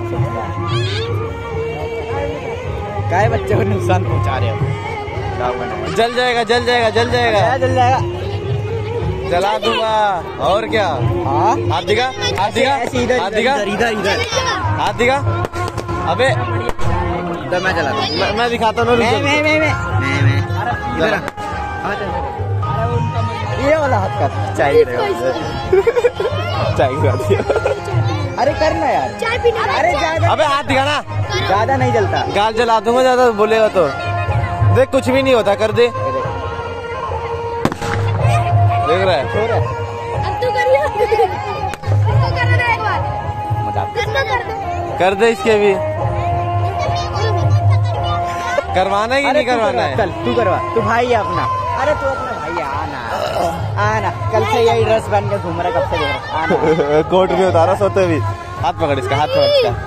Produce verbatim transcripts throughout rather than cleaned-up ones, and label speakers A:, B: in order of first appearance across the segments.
A: काय बच्चे को नुकसान पहुंचा रहे हो।
B: जल जाएगा जल जाएगा जल जाएगा
A: जल जाएगा,
B: जला दूंगा और क्या।
A: हाँ
B: हाथ दिखा हाथ दिखा हाथ दिखा
A: इधर इधर
B: हाथ दिखा। अबे
A: इधर मैं चला
B: मैं, मैं दिखाता हूँ।
A: मैं मैं मैं मैं मैं इधर ये वाला हाथ का चाहिए
B: चाहिए।
A: अरे करना यार,
C: चाय पीना।
A: अरे ज्यादा,
B: अबे हाथ दिखाना,
A: ज्यादा नहीं जलता।
B: गाल जला दूंगा ज्यादा बोलेगा तो। देख कुछ भी नहीं होता, कर दे। देख रहा है
A: छोड़
C: अब तू करियो, तू कर दे एक बार,
A: मजाक
C: कर दो कर दो।
B: कर दे इसके भी। करवाना है कि नहीं करवाना है?
A: चल तू करवा, तू भाई है अपना। अरे तू अपना भाई है, आना आना। कल से यही ड्रेस पहन के घूम रहा, कब से देख रहा, आना।
B: कोट भी उतारा सोते भी। हाथ पकड़ इसका, हाथ पकड़ इसका।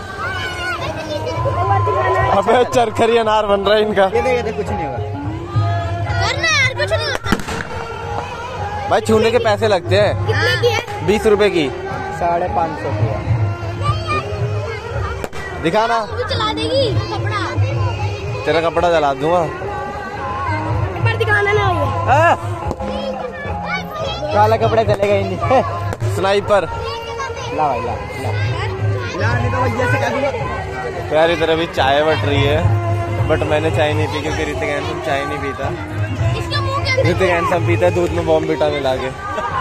B: अबे चरखरी अनार बन रहा है इनका।
A: ये देख, ये देख, कुछ नहीं होगा।
C: करना यार, कुछ नहीं होता।
B: भाई छूने के पैसे लगते हैं,
C: कितने की है?
B: बीस रुपए की।
A: साढ़े पाँच सौ की है।
B: दिखाना,
C: तू चला देगी कपड़ा,
B: तेरा कपड़ा जला दूंगा।
C: पर दिखाना ना भैया।
A: हाँ। काला कपड़ा चलेगा ही नहीं।
B: स्नाइपर
A: ला भाई ला ला ला, नहीं तो भैया से क्या दूंगा।
B: यार इधर अभी चाय बट रही है, बट मैंने चाय नहीं पी क्योंकि ऋतिक हैंडसम चाय नहीं पीता।
C: इसका मुंह के अंदर
B: ऋतिक हैंडसम पीता है दूध में बॉम्बिटा मिला के।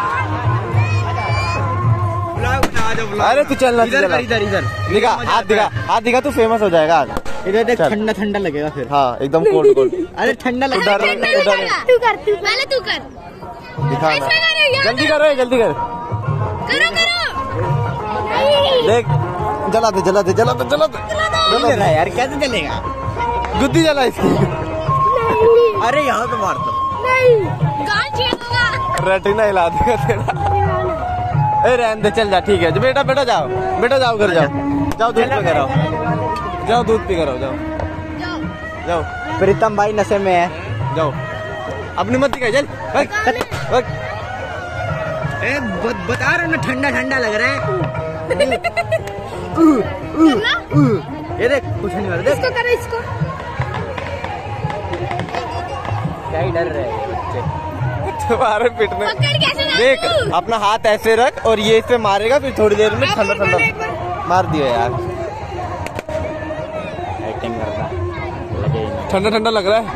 B: अरे तू चलना,
A: इधर इधर इधर
B: दिखा हाथ दिखा हाथ दिखा, तू फेमस हो जाएगा आज।
A: इधर देख,
B: चल।
A: ठंडा ठंडा लगेगा फिर।
B: हाँ एकदम कोल्ड कोल्ड।
A: अरे ठंडा
B: डर
A: लगेगा।
B: रहा है,
C: पहले
B: डर रहा है।
C: तू कर, तू पहले तू कर,
B: दिखाना,
C: ऐसे करो, यहाँ
B: जल्दी करो जल्दी कर।
C: करो करो। नहीं,
B: देख जला दे जला दे जला दे जला दे
A: नहीं ले रहा है यार, कैसे चलेगा।
B: गुद्दी जला इसकी।
A: अरे यहाँ तो मार दो।
C: नहीं, गाल छेद होगा।
B: रेटिना हिला देगा तेरा। ए रहने दे, चल जा, ठीक है। बेटा बेटा जाओ, बेटा जाओ घर जाओ, जाओ दूध पे कराओ, जाओ दूध पी कराओ, जाओ
C: जाओ।
B: जाओ
A: प्रीतम भाई नशे में है।
B: जाओ, अपनी मत दिखाई, चल भाग, भाग।
A: ए, ब- बता रहा ना, ठंडा ठंडा लग रहा है।
C: करना?
A: ये देख, कुछ नहीं हो रहा, देख
C: इसको करो, इसको।
A: क्या ही डर रहे हैं बच्चे।
B: तुम्हारे पिटने।
C: पकड़ कैसे ना
B: देख
C: तू?
B: अपना हाथ ऐसे रख और ये इस पे मारेगा, फिर थोड़ी देर में ठंडा ठंडा मार दिया यार।
A: एक्टिंग कर रहा लगे ही नहीं।
B: ठंडा ठंडा लग रहा है।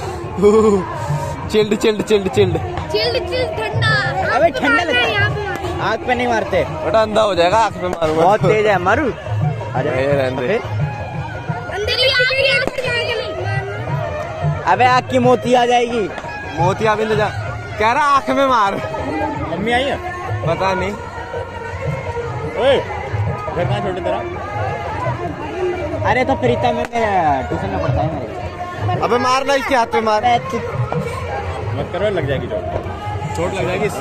B: Chilled chilled chilled chilled.
C: Chilled chilled ठंडा।
A: अबे
C: हाथ पे
A: ठंडा
C: मारना
A: लगता
C: है,
A: है।
C: यहाँ पे मारना
A: आँख पे नहीं मारते,
B: बेटा अंधा हो जाएगा, आँख पे मारूंगा।
A: बहुत तेज है। मारू? अरे
B: ए, रहने दे।
A: फिर?
C: है। अंदर ही आँख पे आँख पे जाएगा नहीं मारना।
A: अबे आँख की मोती आ जाएगी।
B: मोतिया भी ले जा, कह रहा आँख में मार।
A: मम्मी आई है?
B: पता नहीं।
A: ओए, घर कहाँ छोटे तेरा? अरे तो प्रीतम में ट्यूशन में पढ़ता है मेरे।
B: अबे मारना इसके हाथ पे मार।
A: मत करो, लग जाएगी चोट।
B: चोट लग जाएगी।